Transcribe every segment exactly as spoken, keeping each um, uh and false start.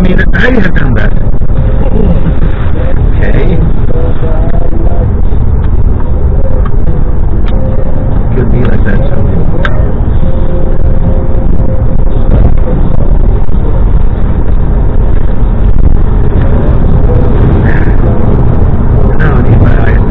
mean, I have done that. Okay. Could be like that too. Now I need my eyes.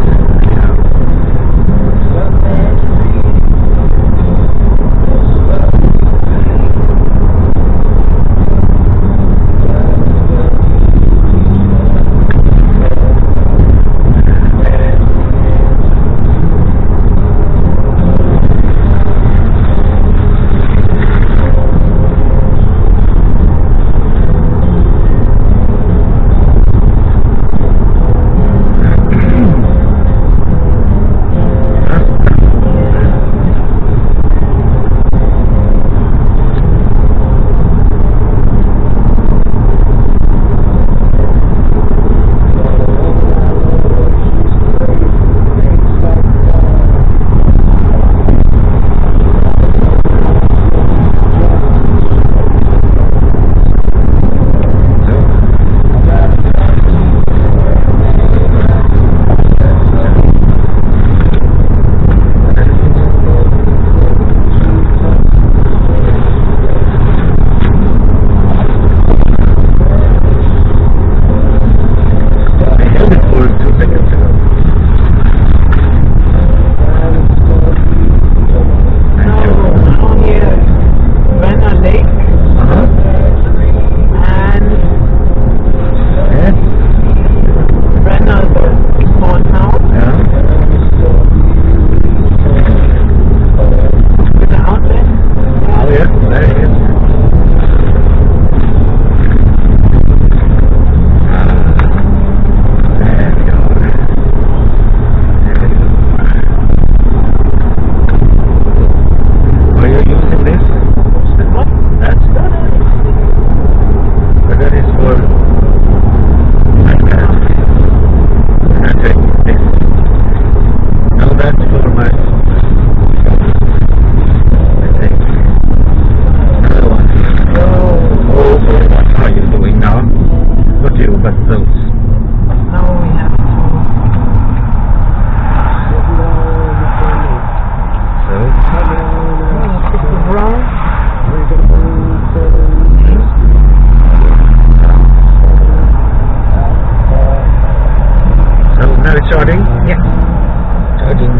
Charging? Yes. Charging.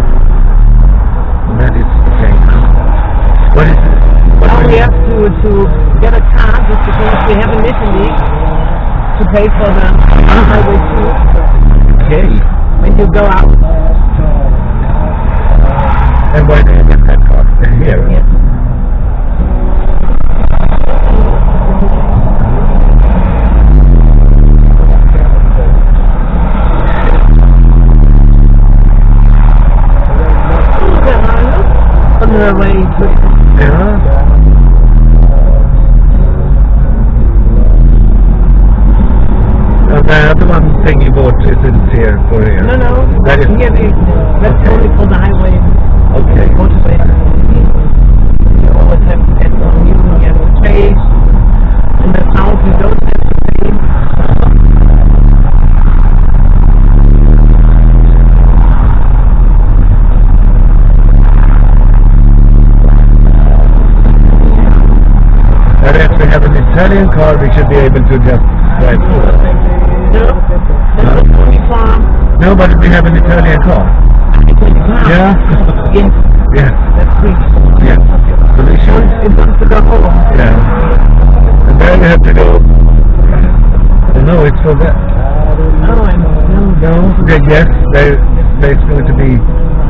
That is okay. What is it? What now we have to, to get a car just because we have initially to pay for the highway too. Okay. When you go out. And why do you get that car? Here? Yes. On the way to it. Yeah. Uh, the other one thing you bought isn't here for here. No, no. That is here. They, that's okay. only for the highway. Okay. Motorway. You always have to get on you. You have to pay. In the south, you don't have to pay. And if we have an Italian car, we should be able to just drive through it. No, that's No. only for... No, but we have an Italian car. Yeah. Yes. Yes. That's great. Yes. So we should. It wants to go home. Yeah. And then you have to go. Oh, no, it's for that. No, I know. No. Yeah, yes, there, there's going to be.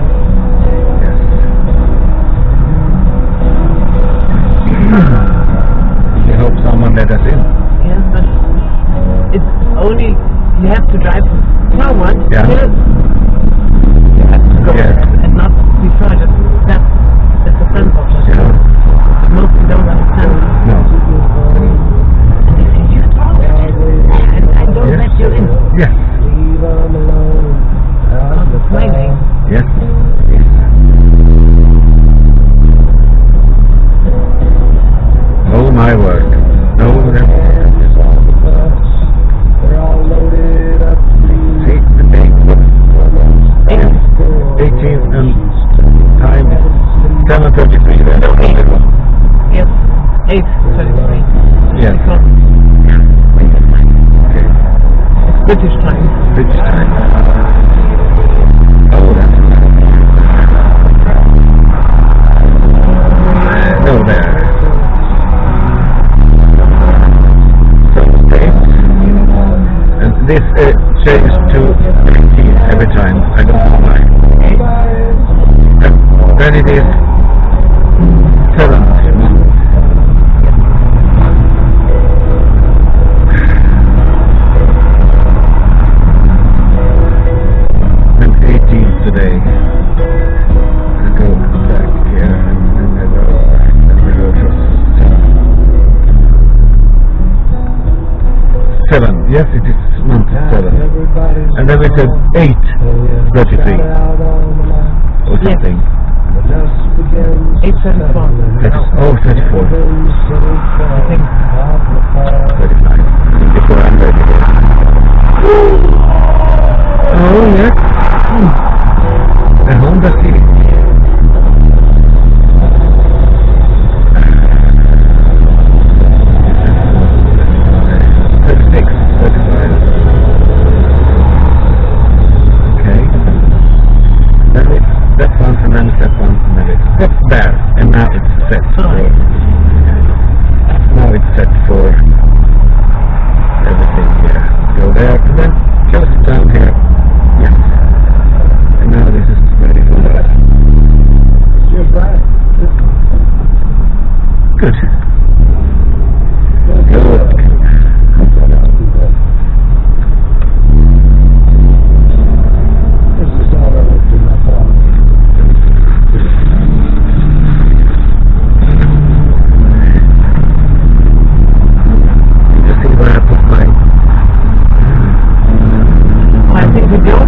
We hope someone let us in. Yes, but it's only you have to drive forward. Yeah. Till you have to go Yeah. and not be further. That's that's the sense of it. Yeah. Most people don't understand. No. And they say you talk, and I don't Yes. let you in. Yes. Because it's my name. Yes. Yes. Oh my word. No, that's British time. British time. Oh, that's uh, no there. So states, and this uh, changes to eighteen every time. I don't know why. And then it is seventh month. Today, I go back here and then I go back and we go to seven. Yes, it is month seven. And then we said eight thirty-three or something. Eight thirty-four. Oh, thirty-four. I think thirty-nine. Before I'm ready here. Oh, yes. Hmm. The Honda Civic. thirty-six, thirty-five. Okay. Then it's that one, and then it's that one, and then it's set there. And now it's set for... Now it's set for everything here. Go there, and then just down here. Yes. And now this is ready for that. Good. Good. Just see where I put my... I think we do.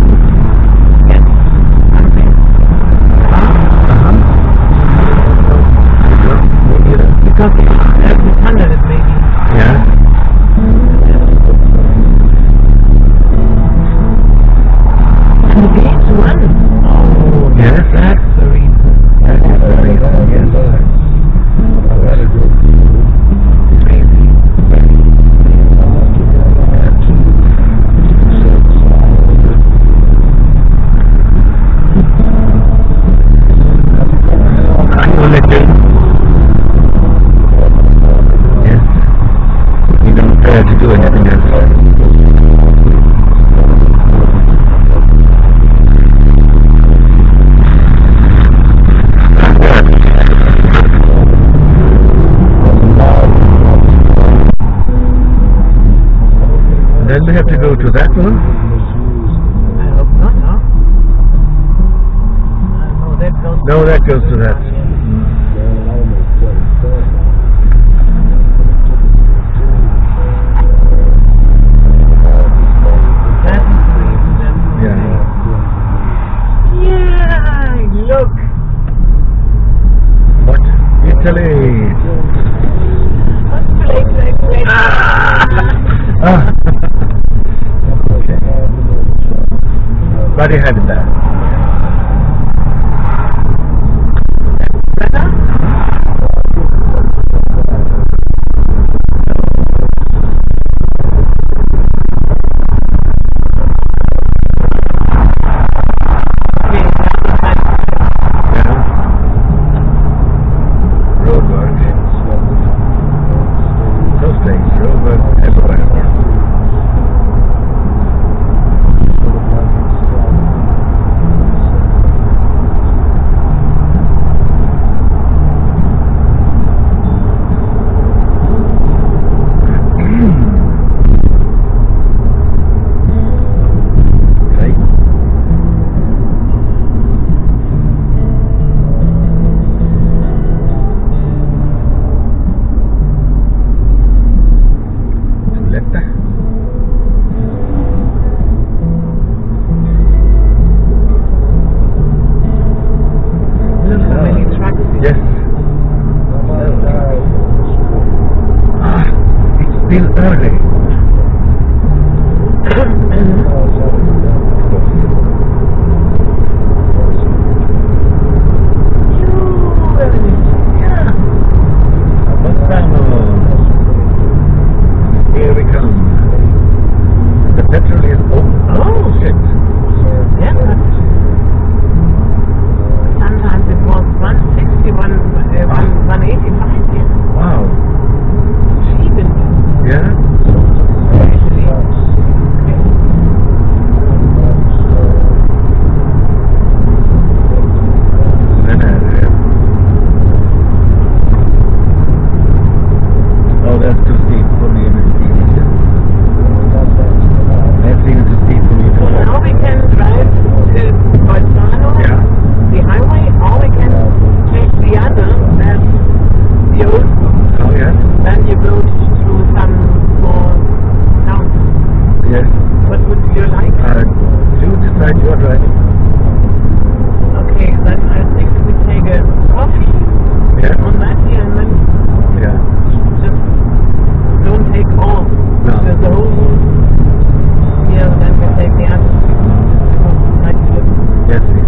Because every hundred maybe. Yeah. And the gates run. Oh, Yes. that's the reason. That is the reason, yes. Crazy. I will let you. Yes. You don't dare to do anything else. Then we have to go to that one. I hope not, no? Uh, no, that goes No, that goes to that. That is the reason then. Yeah. Yeah, look. What? Italy. What's the latest way? Ah. Okay. But he had it there. Brenner? you like? Uh, do decide you are driving. Okay, then I think we take a coffee Yeah. on that here and then Yeah. just don't take all. No. The, the whole here, then we take the other. Nice trip. Yes, please.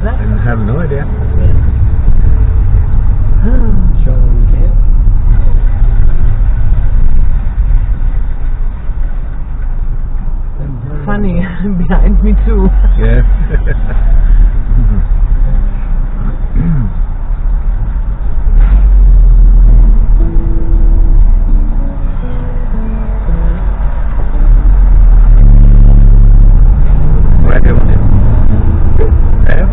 that? I have no idea. Funny, behind me too. Yes. Where do you want it? There?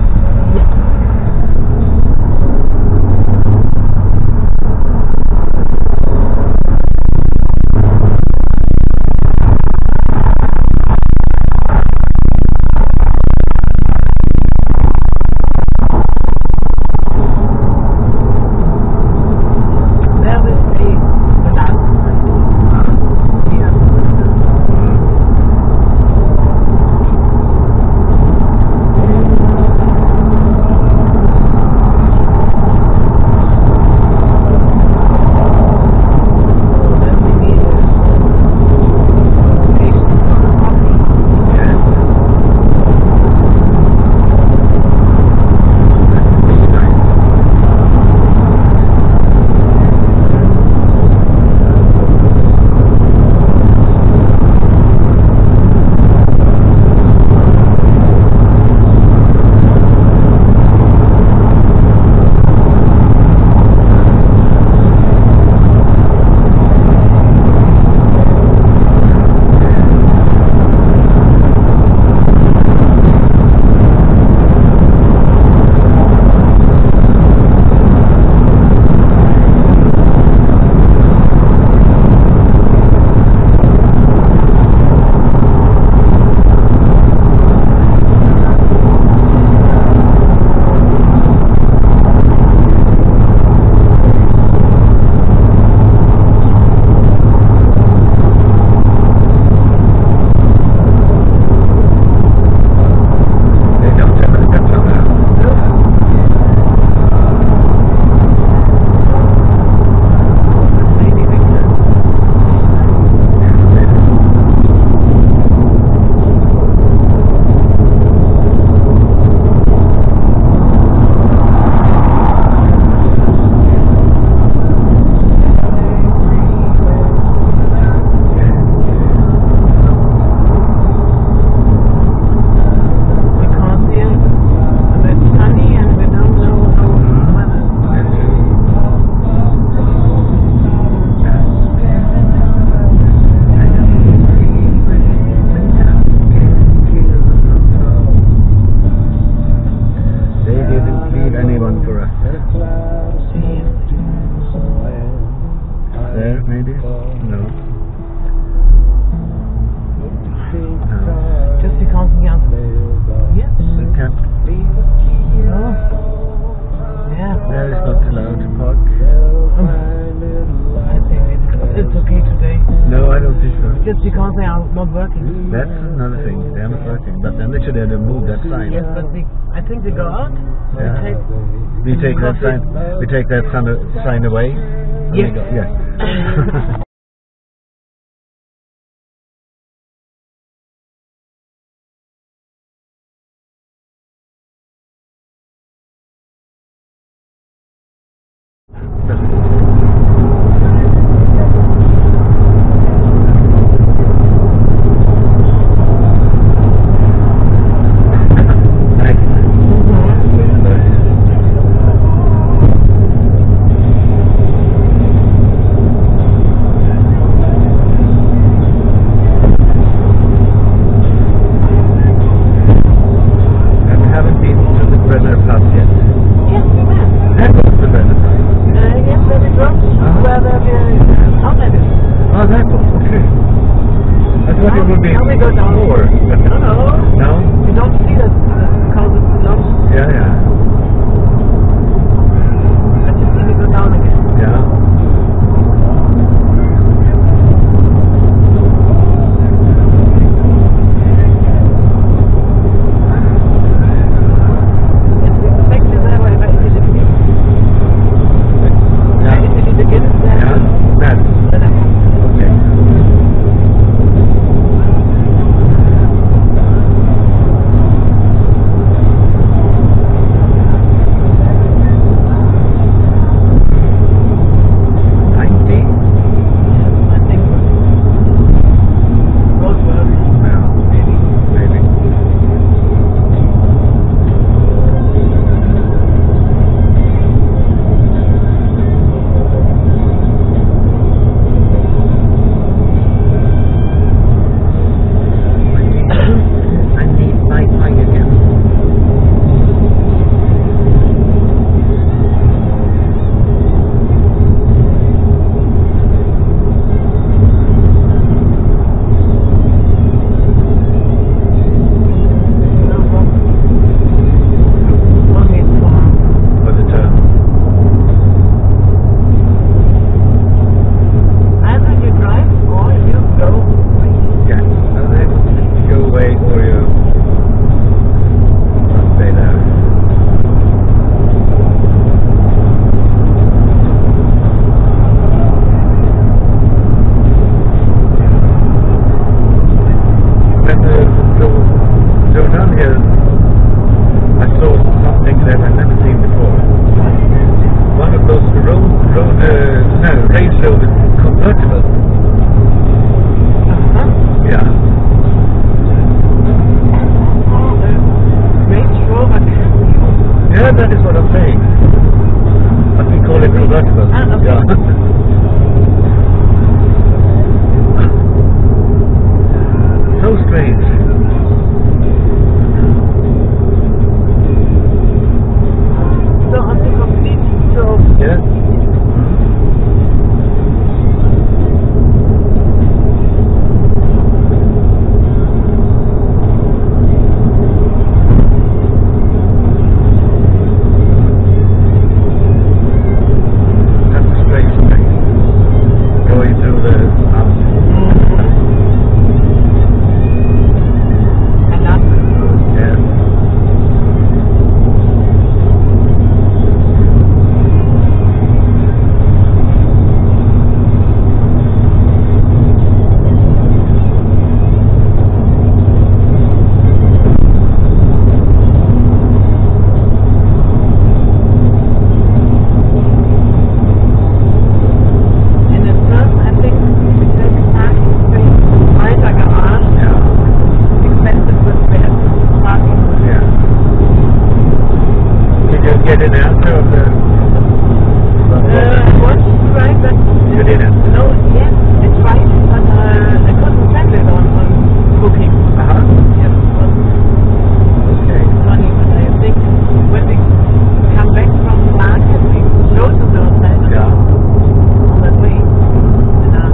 There, maybe? No. No. Just because we are. Yes. We can't. No. Yeah. There is not allowed to park. Um, I think it's, it's okay today. No, I don't think so. Just because they are not working. That's another thing. They are not working. But then they should have moved that sign. Yes, but they, I think they go out. Yeah. They take, We take that sign. We take that sign, sign away. and Yes. we go- Yes. And we haven't been to the Brenner pub yet. yes, we have. That was the Brenner pub. Uh, yes, that that I've never seen before. One of those road, road, uh, no, Range Rover convertibles. Uh-huh. Yeah. Range Rover Cabrio. Yeah, that is what I'm saying. But we call it convertible. Ah, okay. Yeah. So strange. So on the complete, so Yes. That's a strange place. Going through the mountains. and that's Yes. in the first, I think, we take a parking space behind the garage. Yeah. Expensive with where parking. Yeah. Did you get an answer of the from the from Uh, the- I wanted to write that. You didn't? No, yes, it's right, but uh, I couldn't send it on, on booking. Uh-huh. Yes, but Okay. it's funny, but I think when we come back from the market, we go to the hotel Yeah. on that way. And, uh,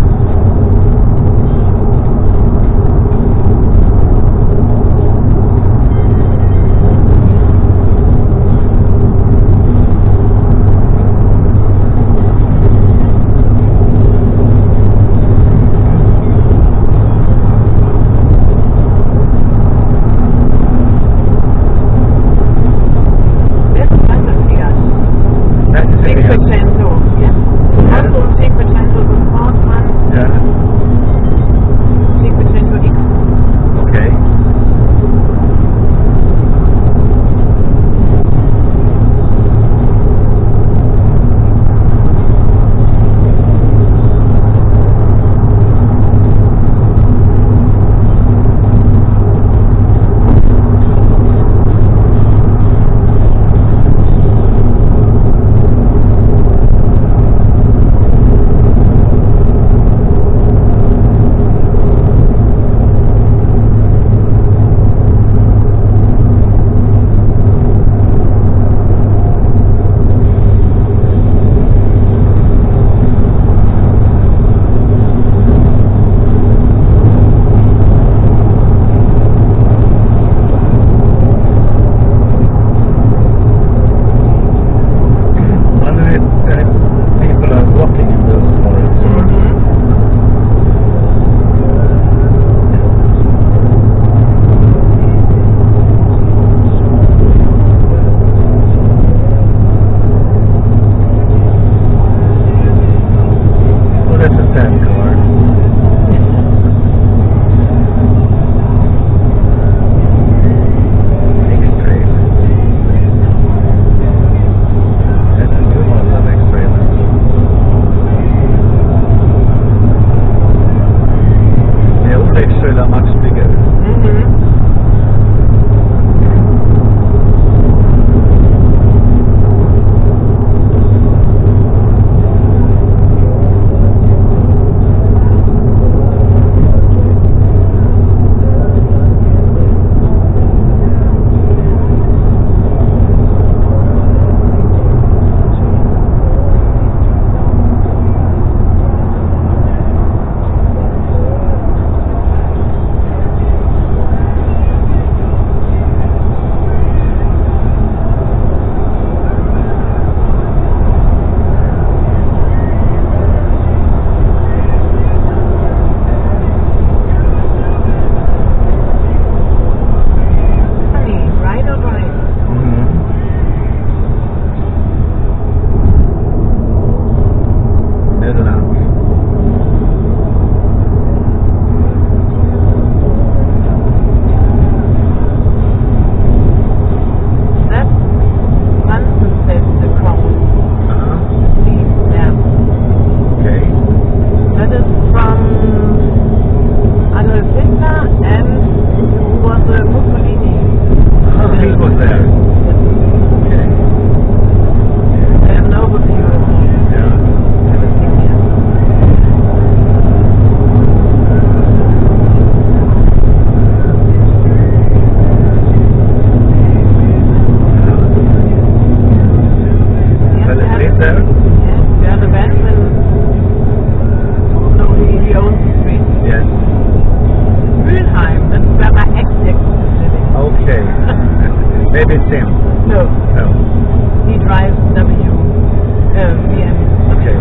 Maybe it's him. No, No. he drives W. Um, B M. Okay.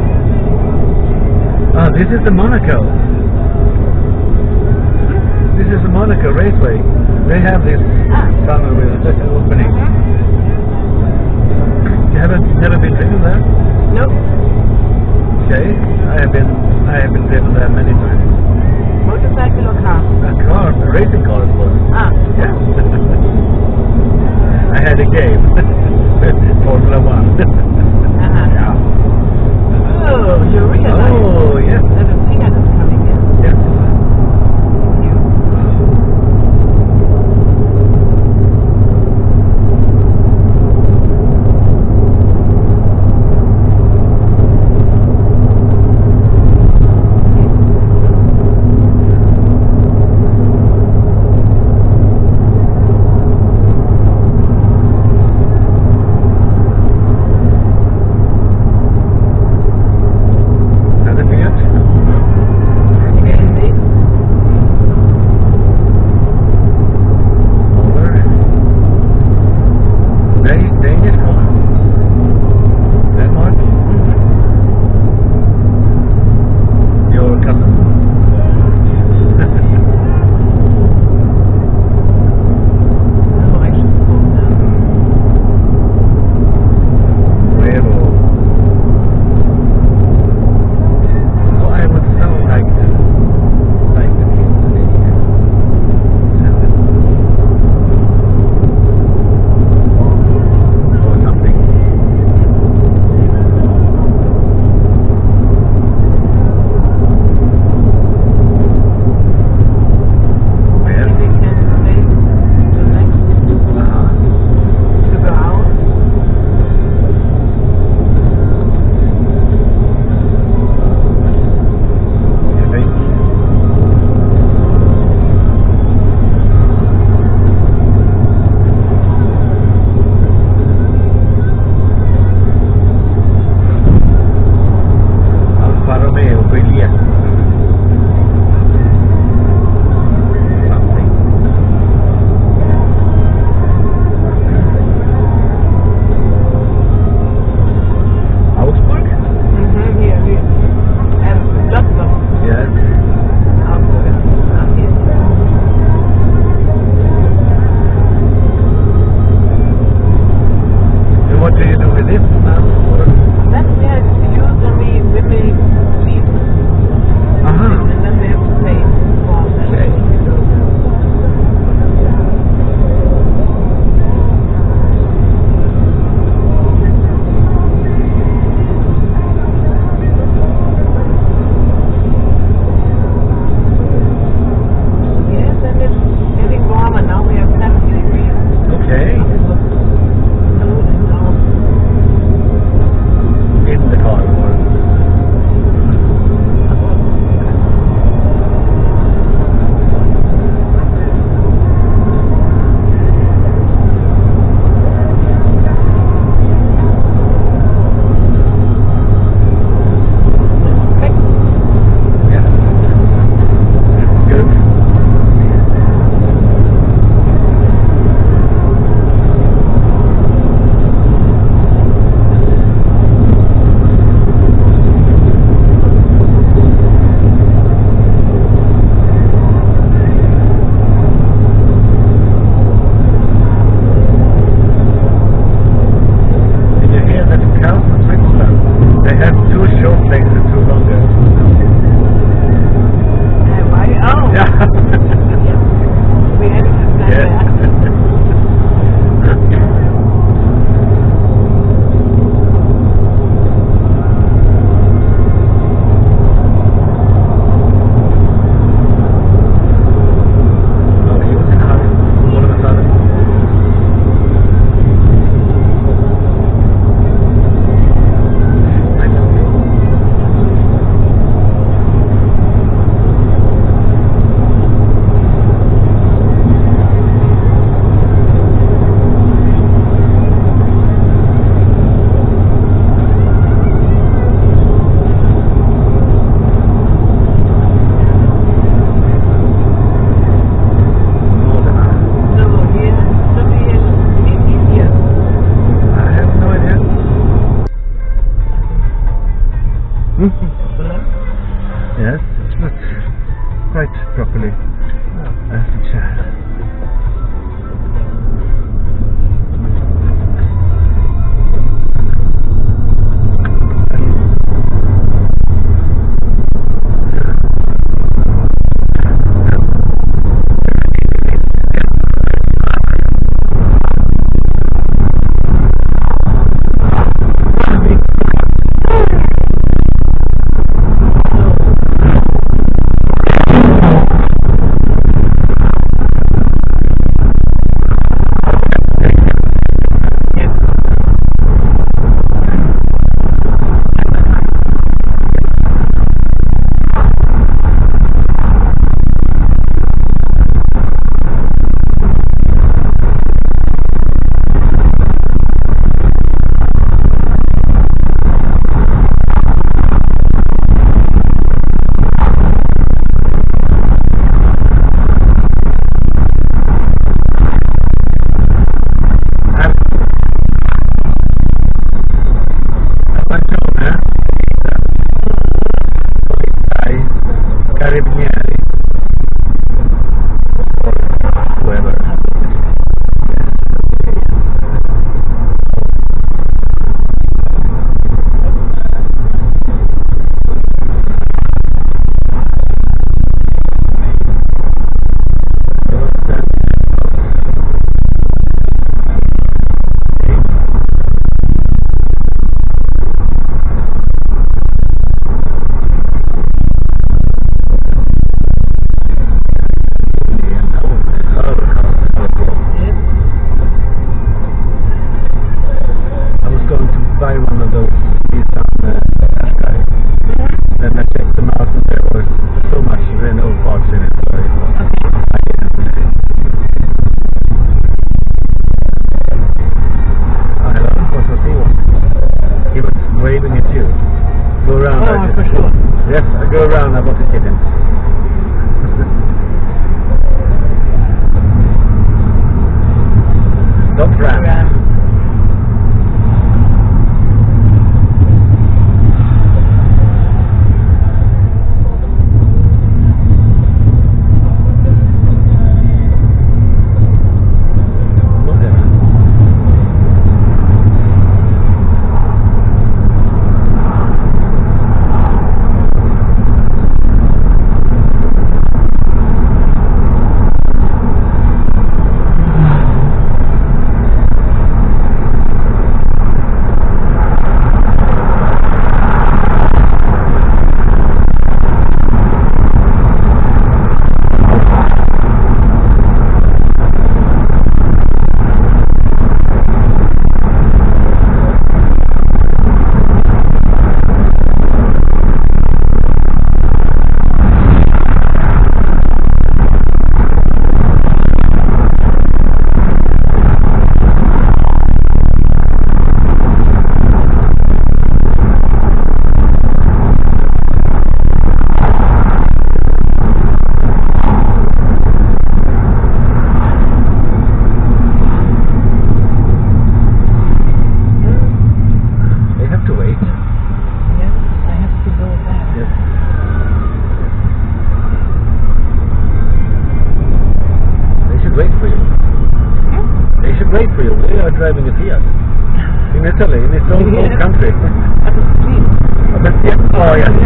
Ah, this is the Monaco. This is the Monaco Raceway. They have this Ah. tunnel with an opening. You haven't never been driven there? No. Okay. I have been I have been driven there many times. Motorcycle or car? A car, a racing car it was. Ah. Yeah. I had a game. Formula One. Uh-huh. Yeah. Oh, you realize Oh, yes. that a Fiat is coming in. Yes. Ja, for sure. Yes, I go around, I want to get him. Stop ram. Ram. Great for you. They are driving a Fiat in Italy, in its own Yes. home country. At the street. But yeah, oh yeah.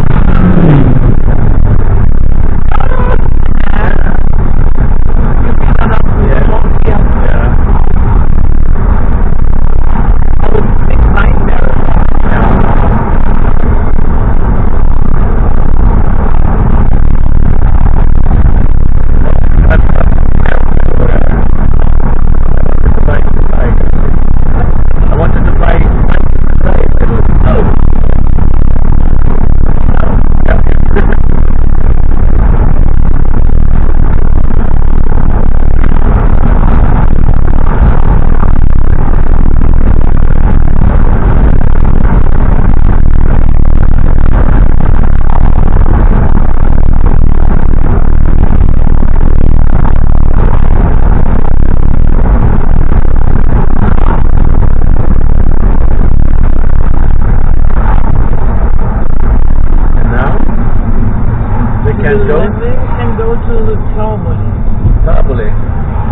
Can go? Can go to the Tabole. Tabole. Okay.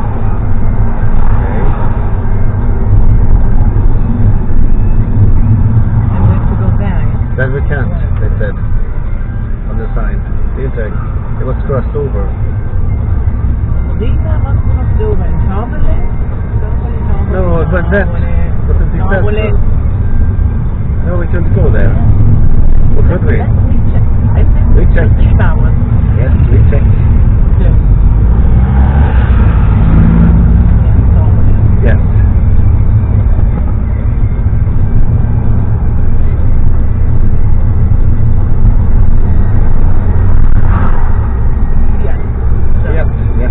And we have to go there. Then we can't, they said. On the sign. Beate, it was crossed over. These are not crossed over in Tabole? No, but that wasn't the Tabole. No, we couldn't go there. Or could we? We checked. We checked. Yes, we checked. Yes. Yes. Yes. Yes, yes.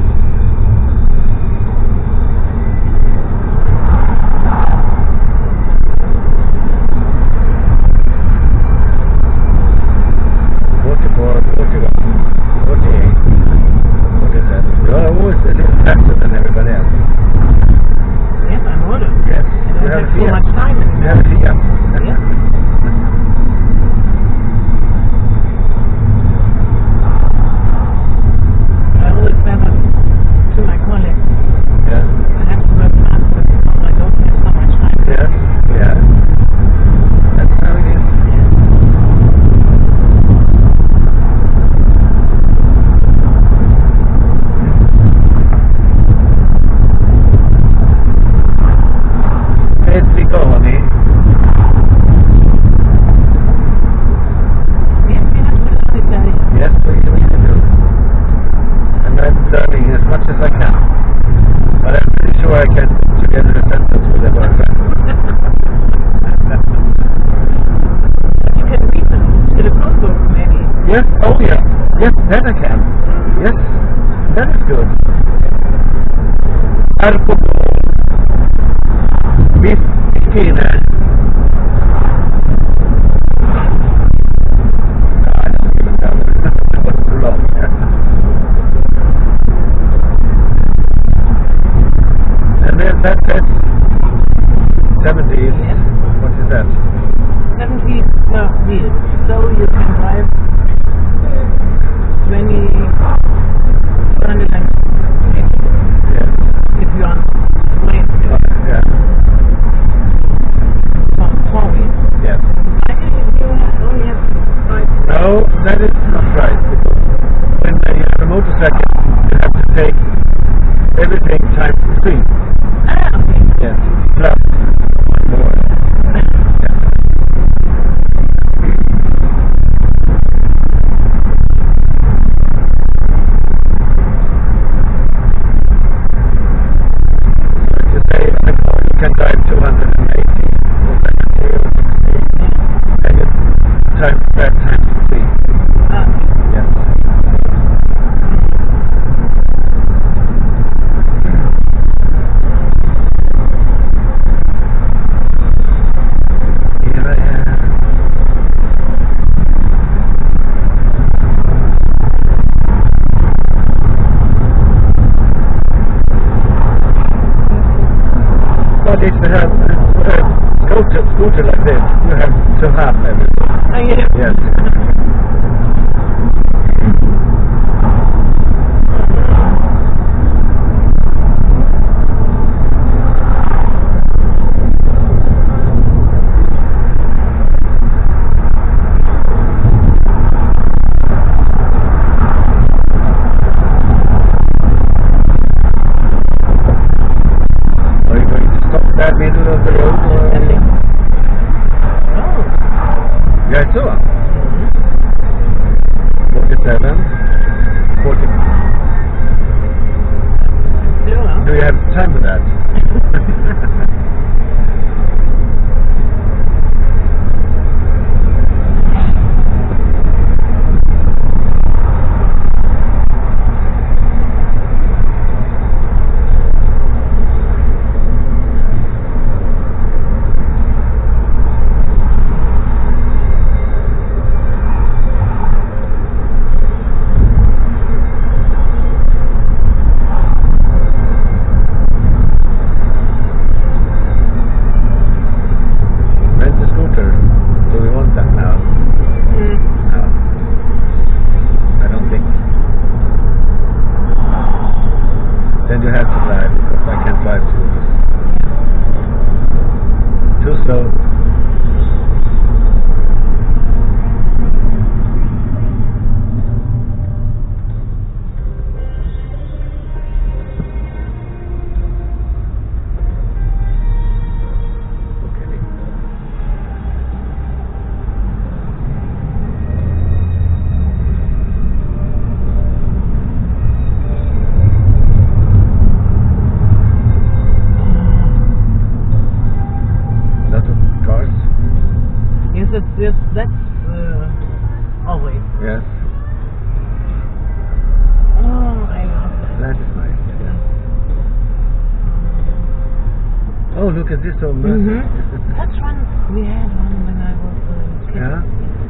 forty-four, forty-one, forty-eight, forty-seven. You're always a little faster than everybody else. Yes, I know them. Yes. I You don't have have a so Fiat. much time You have a anymore. Fiat. Yes. I always say that to my colleagues. Yeah. I have to work faster because I don't have so much time. Yes. Yeah. That's how it is. Let's go, honey. Yes, we have to learn Italian. Yes, we we can do. And I'm learning as much as I can. But I'm pretty sure I can put together a sentence with a word. You can read the telephone book maybe. Yes, oh yeah. Yes, that I can. Yes, that is good. Arco Miskine. seventies. Yes. What is that? seventy per wheel. So you can drive twenty, one hundred eighty Yes. if you are late. Yeah. For four wheels. Yes. I think you only have to drive. No, that is not right. Because when you have a motorcycle, you have to take everything times three. Ah, okay. Yes. Plus one more. To say a car you can drive two hundred eighty or seventy or sixty, and you times that times three. Ah, Yes. Here I am. But if you have a scooter, scooter like this, you have to have everything. ah, yeah. Yes. Are you going to stop that middle of the road? Or? Ending. Oh. Yeah, I saw. forty-seven. forty. Zero. Do you have time for that? Rent a scooter. Do we want that now? Mm. No. I don't think. Then you have to drive because I can't drive too too slow. Okay. Lots of cars. Yes, it's, yes, that's uh, always. Yes. Oh, I love that. That is nice. Yeah. Oh, look at this old man. Mm-hmm. That's one we had one when I was a kid. Yeah.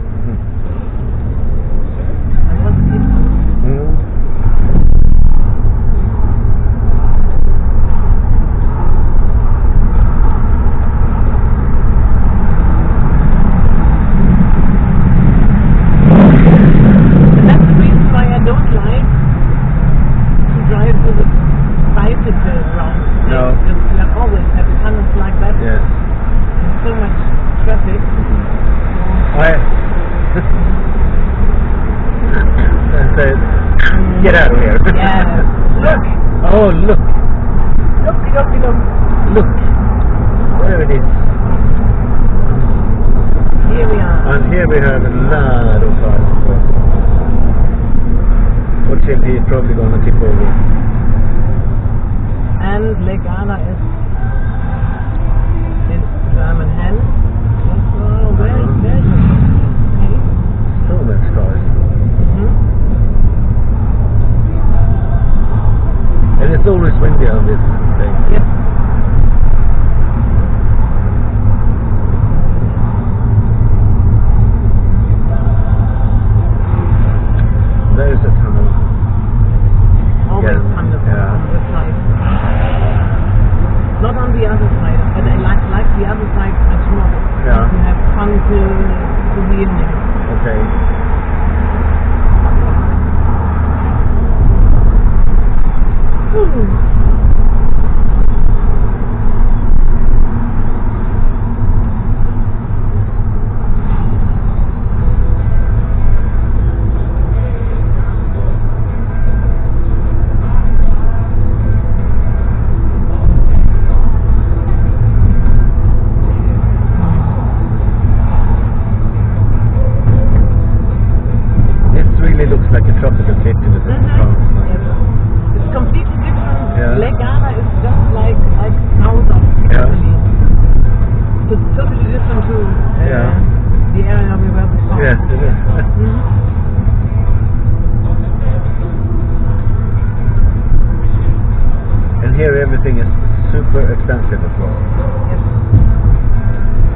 I was a kid. Mm. And that's the reason why I don't like to drive with a bicycle around. No. Because you have always have tunnels like that. Yes. And so much traffic. I I said, get out of here. Yeah. Look. Oh, look. Look, look, look. Look. Where it is. Here we are. And here we have a lot of cars. Until he's probably gonna tip over. And Legana is in German hand. Oh, where is Belgium? Okay. So much cars. Mm-hmm. And it's always windy on this thing. Yes. There is a tunnel. Always Yeah. on the, Yeah. on the side.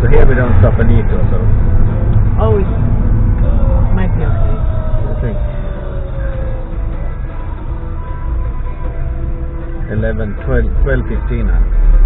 here we don't stop and eat also. Oh, it might be okay. I think. eleven, twelve, twelve fifteen now.